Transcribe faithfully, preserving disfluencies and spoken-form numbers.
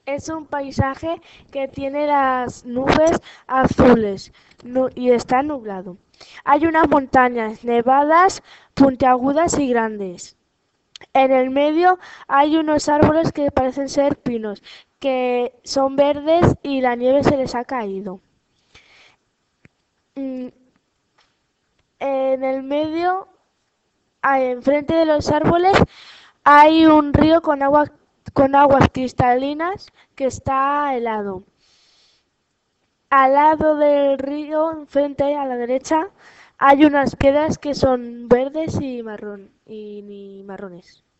Es un paisaje que tiene las nubes azules nu- y está nublado. Hay unas montañas nevadas, puntiagudas y grandes. En el medio hay unos árboles que parecen ser pinos, que son verdes y la nieve se les ha caído. Mm, En el medio, ah, enfrente de los árboles, hay un río con agua, con aguas cristalinas que está helado. Al lado del río, enfrente a la derecha, hay unas piedras que son verdes y marrón y, y marrones.